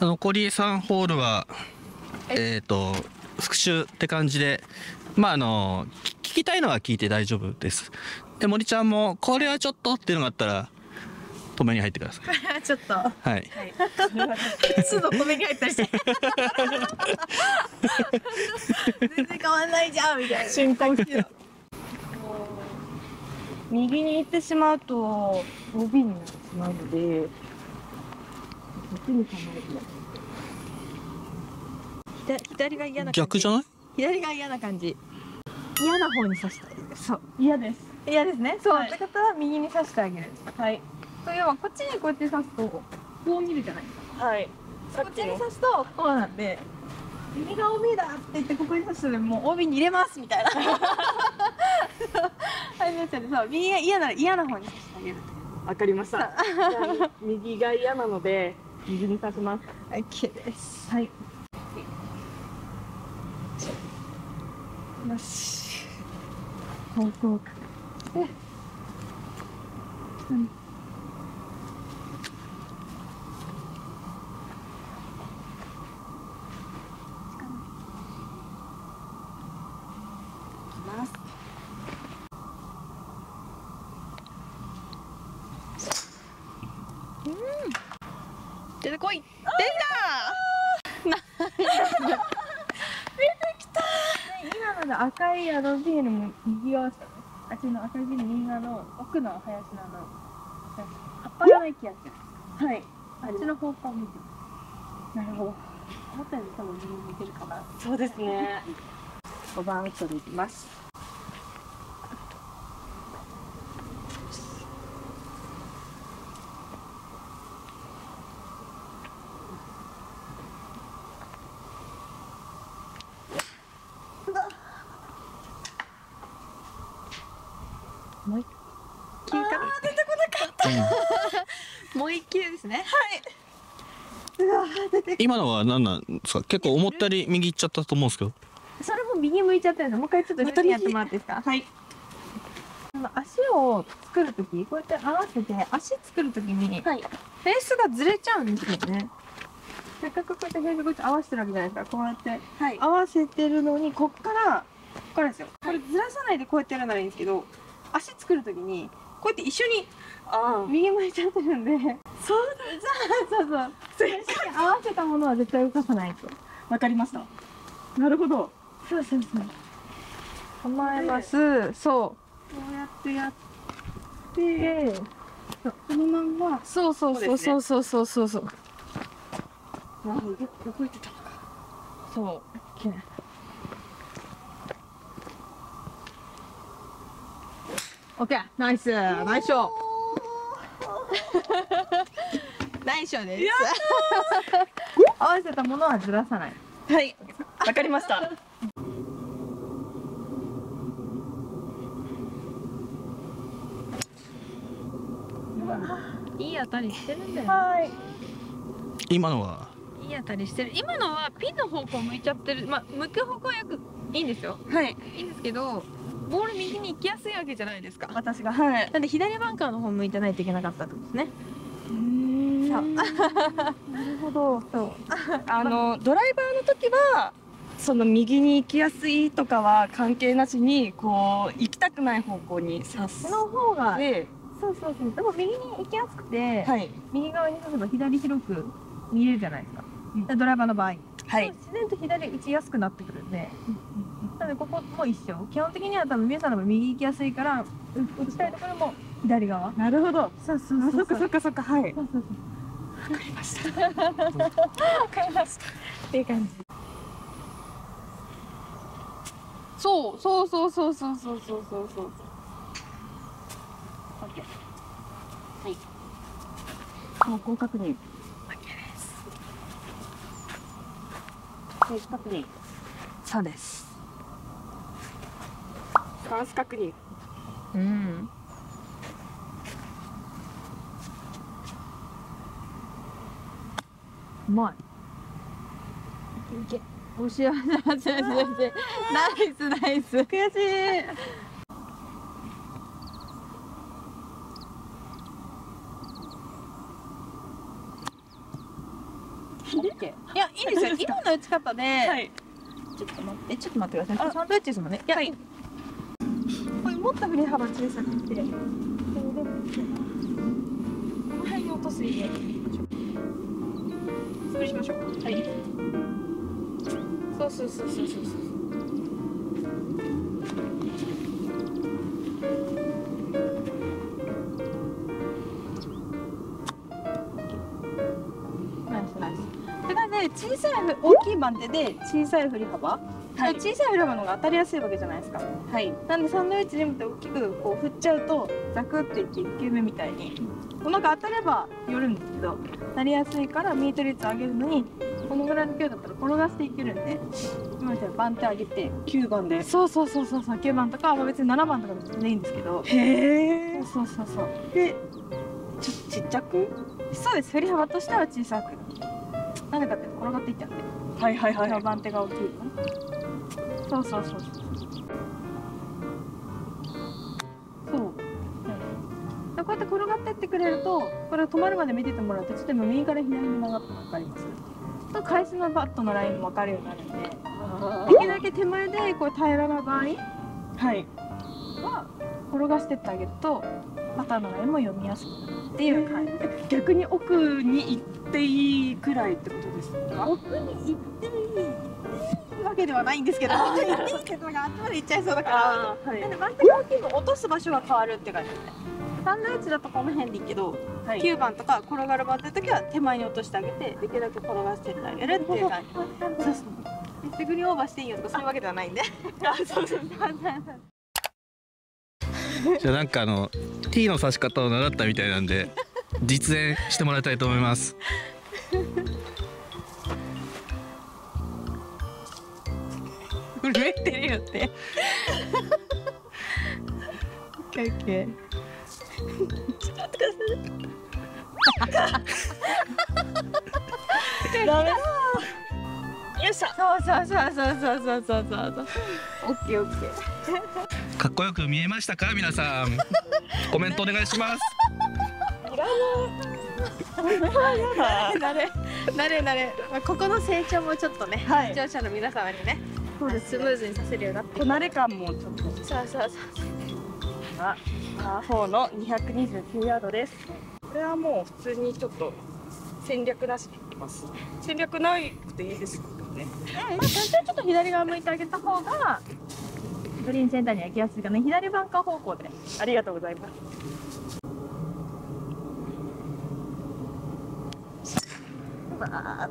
残り3ホールは復習って感じで、聞きたいのは聞いて大丈夫です。で、森ちゃんもこれはちょっとっていうのがあったら止めに入ってください。 ちょっと。 はい。 都度止めに入ったりして。全然変わんないじゃんみたいな。瞬間来て。右に行ってしまうと OB になってしまうので、こっちに構えて。左が嫌な感じ。 逆じゃない？ 左が嫌な感じ。嫌な方に刺したい。そう。嫌です。嫌ですね。そう。って方は右に刺してあげる。はい。というはこっちにこうやって刺すとこう見るじゃないですか。はい。こっちに刺すとこうなんで、右が OB だって言ってここに刺すともう OB に入れますみたいな。はい、なっちゃって、そう、右が嫌なら嫌な方に刺してあげる。 わかりました。右が嫌なので右に刺します。 OK です。はい。よし。方向か。うん。出てこい。出た。今ので赤いビールも右側ですかね。あっちの赤いビール右側の奥の林の葉っぱがない気がする。はい。あっちの方向を見てます。なるほど。思ったより多分右に向いてるかな。 そうですね。 5番ウッドでいきます。もう一球か。出てこなかった。もう一球ですね。はい。うわ出て。 今のは何なんですか？結構思ったより右行っちゃったと思うんですけど。 それも右向いちゃったんで、もう一回ちょっと左にやってもらっていいですか？はい。足を作るとき、こうやって合わせて、足作るときに、はい、フェースがずれちゃうんですよね。せっかくこうやってフェースこうやって合わせてるわけじゃないですか。こうやって、はい、合わせてるのに、こっからですよ。これずらさないでこうやってやるならいいんですけど、足作るときに、こうやって一緒に右向いちゃってるんで、そうだ、そう。合わせたものは絶対動かさないと。 わかりました。なるほど。 そう。構えます。そう。 こうやってやって、 このまんま。そう。 ああ、動いてたのか。 そう。オッケー、ナイスショー。ナイスショーです。合わせたものはずらさない。 はい、わかりました。 いい当たりしてるんだよね。はい。 今のはいい当たりしてる。今のはピンの方向向いちゃってる。向く方向はよくいいんですよ。はい。いいんですけど、ボール右に行きやすいわけじゃないですか。私が。はい。なんで左バンカーの方向いてないといけなかったってことですね。そう。なるほど。そう。 ドライバーの時はその右に行きやすいとかは関係なしにこう行きたくない方向に刺すの方が。 で、 そう。でも右に行きやすくて、 はい、右側に刺せば左広く見えるじゃないですか。ドライバーの場合。 はい。 自然と左打ちやすくなってくるんで。なのでここも一緒。基本的には多分皆さんの場合右行きやすいから打ちたいところも左側。 なるほど。 そう。 そっかはい。 そう。 わかりました。っていう感じ。 そう。オッケー。はい。 方向確認。 オッケーです。 フェース確認。 そうです。 スタンス確認。 うん。うまい。いけ。おしやナイス。 悔しい。 いや、いいですよ。今の打ち方で。はい。ちょっと待ってください。サンドイッチですもんね。いや、これもっと振り幅小さくて。この辺に落とす入れ。作りましょう。はい。そう。ナイス。って感じで小さい大きい番手で小さい振り幅。はい、小さい振り幅の方が当たりやすいわけじゃないですか。はい。なんでサンドイッチでもって大きくこう振っちゃうとザクっていって1球目みたいにうまく当たれば寄るんですけど、なりやすいからミート率上げるのにこのぐらいの勢いだったら転がしていけるんで、今みたいに番手上げて9番で。そう9番とか、まあ、別に7番とかでもいいんですけど。へえ。そう。でちっちゃく。そうです。振り幅としては小さく。なんでかって転がっていっちゃうんで。はい。番手が大きい。そう。そうこうやって転がってってくれると、これを止まるまで見ててもらうと、ちょっと今右から左に曲がったの分かります？と返しのバットのラインも分かるようになるんで、できるだけ手前でこう平らな場合は転がしてってあげるとパターンのラインも読みやすくなるっていう感じ。逆に奥に行っていいくらいってことですか？奥に行っていいわけではないんですけど、行っていいけど頭まで行っちゃいそうだから、なんで番手が大きいの落とす場所が変わるって感じですね。サンドイッチだとこの辺でいいけど、9番とか転がる番手の時は手前に落としてあげて、できるだけ転がしてってあげるっていう感じ。そう。でグリーンオーバーしていいよとかそういうわけではないんで。 じゃあなんかT の指し方を習ったみたいなんで実演してもらいたいと思います。 震えてるよって。オッケー。ちょっと待ってください。ダメだ。よいしょ。そう。オッケー。 かっこよく見えましたか皆さん。コメントお願いします。 慣れ。ここの成長もちょっとね、視聴者の皆様にね、スムーズにさせるようになって。 慣れ感もちょっと。 そう。 パー4の229ヤードです。これはもう普通にちょっと戦略なしでいきます。戦略なくていいですよね。 まあ最初はちょっと左側向いてあげた方がグリーンセンターには行きやすいかな。左バンカー方向で。 ありがとうございます。 当たった。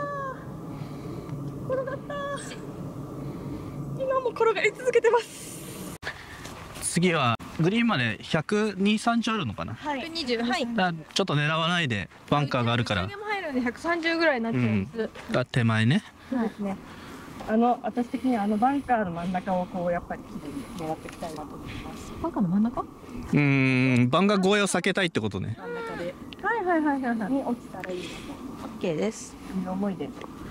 転がった。 今も転がり続けてます。 次はグリーンまで120、30あるのかな。 120。はい。 ちょっと狙わないでバンカーがあるから。 でも入るんで130ぐらいになっちゃうんです。 手前ね。 そうですね。 私的にはバンカーの真ん中をこうやっぱり狙っていきたいなと思います。 バンカーの真ん中？ バンカー越えを避けたいってことね。 真ん中で。 はい。 に落ちたらいいです。 オッケーです。 いい思いです。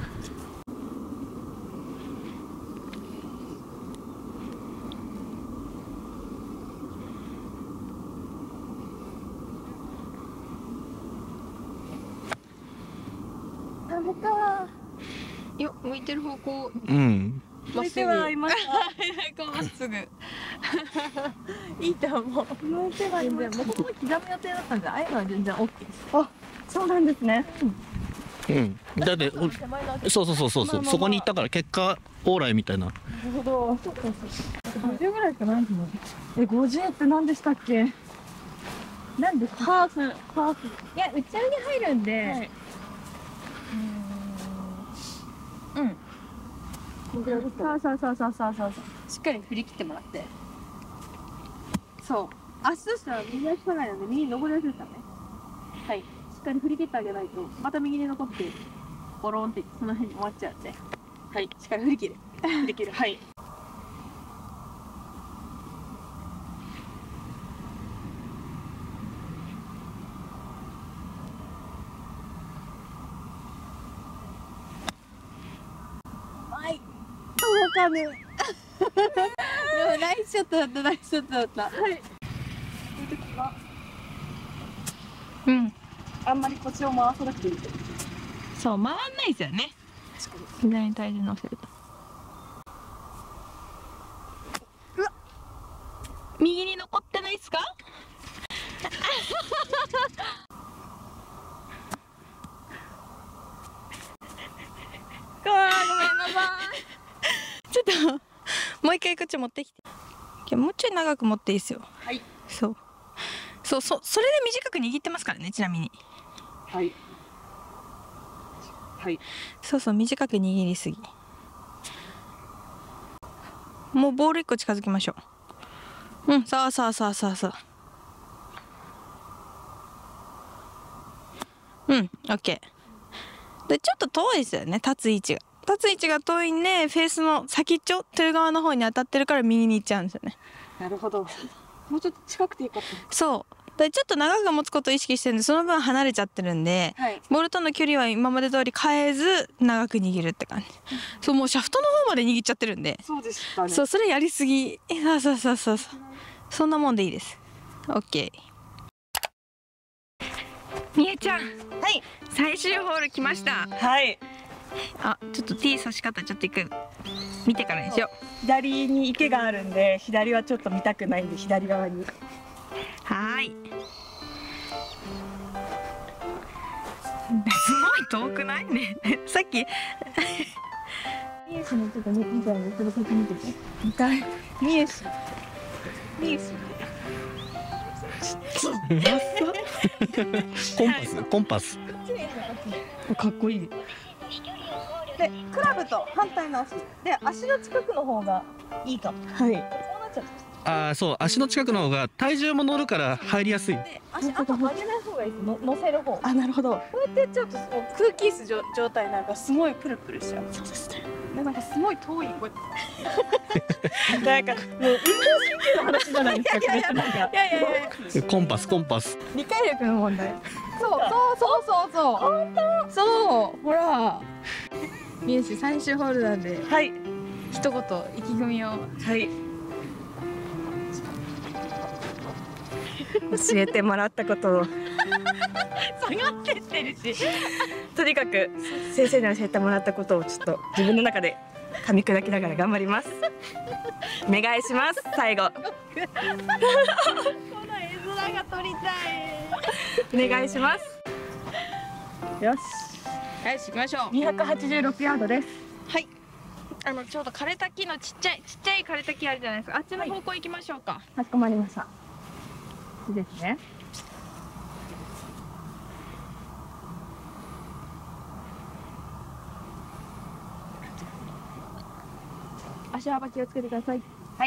ダメか。よ、向いてる方向。 向いてはいます。 まっすぐ。いいと思う。 向いてはいます。 もともと刻む予定だったんで、ああいうのは全然 OK です。 あ、そうなんですね。 だってそうそこに行ったから結果オーライみたいな。 なるほど。50ぐらいしかないですもん。50って何でしたっけ？何ですか？ハーフ。いや、打ち上げ入るんで。そう。しっかり振り切ってもらって。そう。足としては右足下がりなんで右に残りやすいですからね。はい。しっかり振り切ってあげないと、また右に残って、ボロンってその辺に終わっちゃうんで。はい。しっかり振り切る。はい。でもナイスショットだった。はい。 あんまり腰を回さなくていい。 そう回んないですよね。左に体重乗せると。うわ、右に残ってないですか？ごめんなさい。ちょっともう一回こっち持ってきて。もうちょい長く持っていいですよ。 はい。 そう。それで短く握ってますからね、ちなみに。 はい。はい。 そう短く握りすぎ。もうボール1個近づきましょう。さあ。オッケー。でちょっと遠いですよね、立つ位置が遠いんで、フェースの先っちょという側の方に当たってるから右に行っちゃうんですよね。 なるほど。もうちょっと近くていいかった。 そうでちょっと長く持つことを意識してるんで、その分離れちゃってるんで、はい、ボールとの距離は今まで通り変えず長く握るって感じ。そうもうシャフトの方まで握っちゃってるんで。 そうでしたね。 そうそれやりすぎ。そうそんなもんでいいです。オッケー。みえちゃん、はい、最終ホール来ました。 はい。 あ、ちょっと T 差し方ちょっと一回見てからにしよう。 左に池があるんで、左はちょっと見たくないんで左側に。 はい。すごい遠くないね。さっき。ミエシのちょっとね、みたいな、ちょっとこっち見てて。見たい。ミエシ。 コンパス。 かっこいい。 で、クラブと反対の足で、足の近くの方がいいかも。はい。そうなっちゃう。 そう、足の近くの方が体重も乗るから入りやすい。 足あと上げない方がいいです。乗せる方。あ、なるほど。こうやってやっちゃうと空気椅子状態なんかすごいプルプルしちゃう。そうですね。なんかすごい遠いこうやって。なんかもう運動神経の話じゃないですか。いや。 コンパス。 理解力の問題。そう。本当。そう。ほら。ミエシ最終ホールなんで。 はい。 一言意気込みを。 はい。教えてもらったことを下がってってるし、とにかく先生に教えてもらったことをちょっと自分の中で噛み砕きながら頑張ります。お願いします。最後この絵面が撮りたい。お願いします。よし行きましょう。 286ヤードです。 はい。ちょうど枯れた木のちっちゃい枯れた木あるじゃないですか。あっちの方向行きましょうか。 かしこまりました。いいですね。足幅気をつけてください。 はい。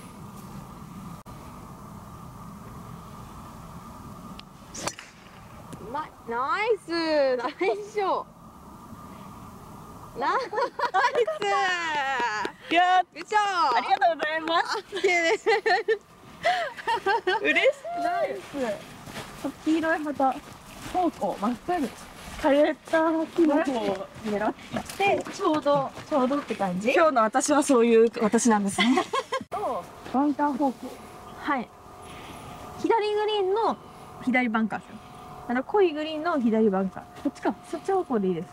ナイス。 いやー、 ありがとうございます。嬉しい。ナイス。黄色い旗方向まっすぐ枯れた木の方を狙ってちょうどって感じ。今日の私はそういう私なんですね。バンカー方向。 はい。左グリーンの左バンカーですよ。濃いグリーンの左バンカー。こっちか。そっち方向でいいです。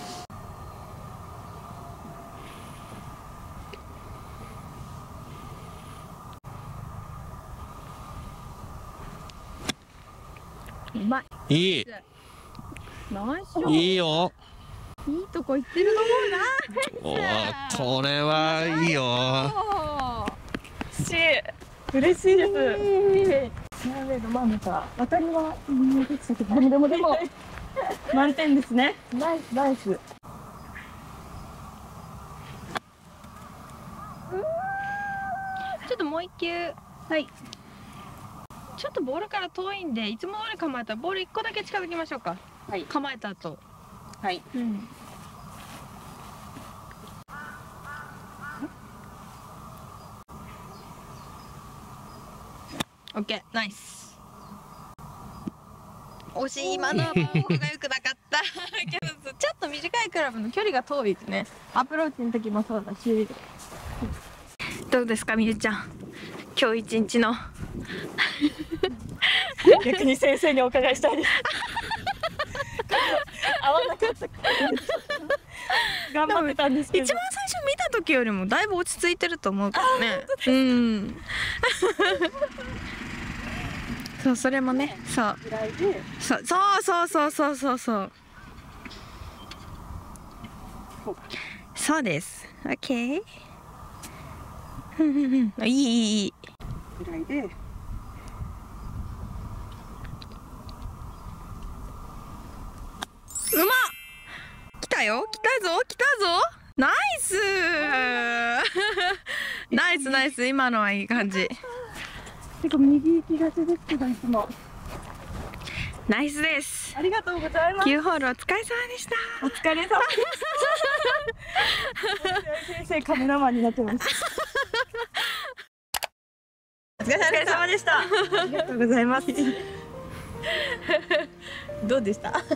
うまい。 いい。 ナイス。 いいよ。 いいとこ行ってると思うな。 これはいいよ。 嬉しいです。フェアウェイの真ん中、渡りは見えてきたけど、でも満点ですね。ナイス。 ちょっともう一球。はい。ちょっとボールから遠いんで、いつも通り構えたらボール1個だけ近づきましょうか。はい。構えた後。 はい。 オッケー、ナイス。惜しい。今のは方法が良くなかったけど、ちょっと短いクラブの距離が遠いですね。アプローチの時もそうだし。どうですか、みゆちゃん。今日一日の逆に先生にお伺いしたいです。 合わなかった。頑張ってたんですけど。 一番最初見た時よりもだいぶ落ち着いてると思うからね。うん。そう、それもね、そう。そう。そうです。オッケー。いい。 ぐらいで。 うまっ。来たぞ。ナイスナイス。今のはいい感じ。 結構右行きがちですけど、いつも。 ナイスです。 ありがとうございます。 9ホールお疲れ様でした。 お疲れ様でした。先生カメラマンになってます。お疲れ様でした。ありがとうございます。 どうでした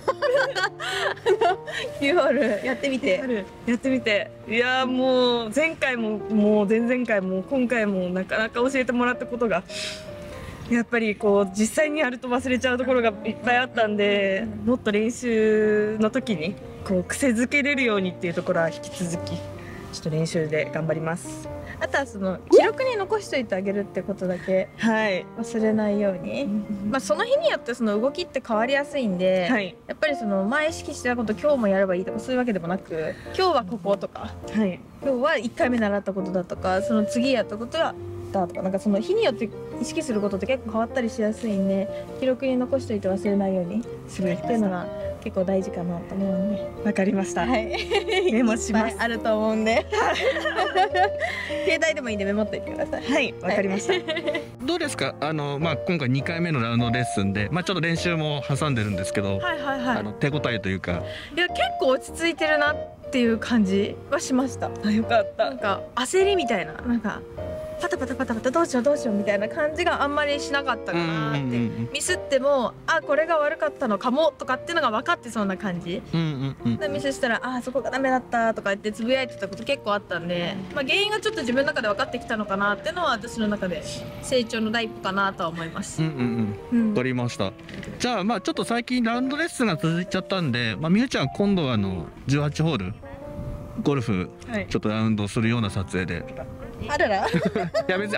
？9ホールやってみて。 いやもう前回も前々回も今回もなかなか教えてもらったことがやっぱりこう実際にやると忘れちゃうところがいっぱいあったんで、もっと練習の時にこう癖づけれるようにっていうところは引き続きちょっと練習で頑張ります。 あとはその記録に残しておいてあげるってことだけ忘れないように、まあその日によってその動きって変わりやすいんで、 はい、 やっぱりその前意識してたこと今日もやればいいとかそういうわけでもなく、今日はこことか、 はい、 今日は1回目習ったことだとか、その次やったことはだとか、なんかその日によって意識することって結構変わったりしやすいんで、記録に残しておいて忘れないようにするっていうのが結構大事かなと思うんで。 わかりました。 はい。 メモします。 あると思うんで。携帯でもいいんでメモっといてください。 はい、わかりました。 どうですか？まあ今回2回目のラウンドレッスンで、まあちょっと練習も挟んでるんですけど、手応えというか。 いや結構落ち着いてるなっていう感じはしました。 あ、よかった。 なんか焦りみたいな、なんかパタパタどうしようみたいな感じがあんまりしなかったかなって。ミスってもこれが悪かったのかもとかっていうのが分かってそうな感じで、ミスしたらそこがダメだったとか言ってつぶやいてたこと結構あったんで、まあ、原因がちょっと自分の中で分かってきたのかなっていうのは私の中で成長の第一歩かなとは思います。 分かりました。じゃあまあちょっと最近ラウンドレッスンが続いちゃったんで、みゆちゃん今度は18ホールゴルフちょっとラウンドするような撮影で。 あらら。いや別に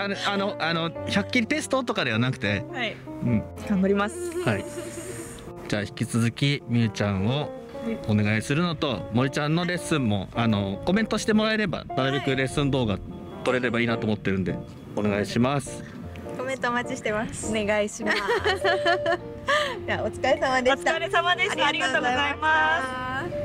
100キロテストとかではなくて、 頑張ります。 はい。じゃあ引き続きみゆちゃんをお願いするのと、森ちゃんのレッスンもコメントしてもらえればなるべくレッスン動画撮れればいいなと思ってるんでお願いします。 コメントお待ちしてます。 お願いします。 じゃあお疲れ様でした。 お疲れ様でした。ありがとうございます。